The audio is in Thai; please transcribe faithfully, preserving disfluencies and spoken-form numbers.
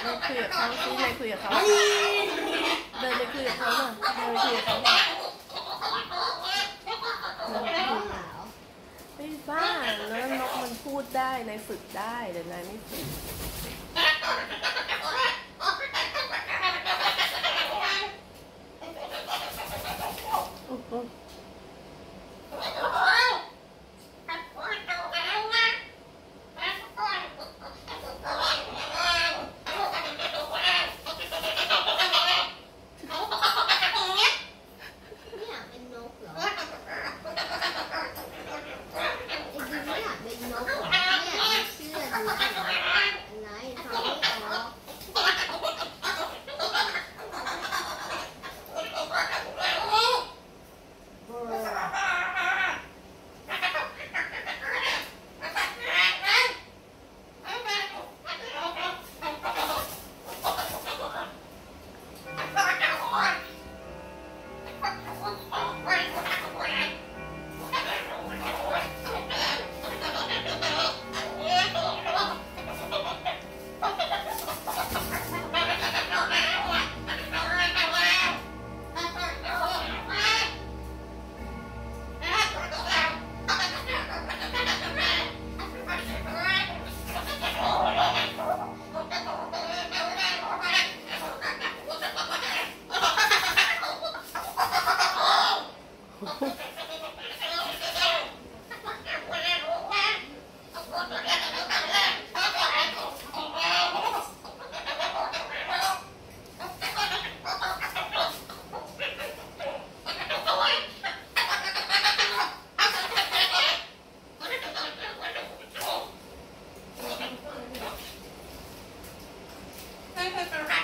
คุยกับเขาซิไหนคุยกับเขาเดินไปคุยกับเขาหน่อยเดินไปคุยกับเขาหน่อยเดินไปคุยกับเขาไม่บ้าแล้วนกมันพูดได้นายฝึกได้แต่นายไม่ฝึก Bye.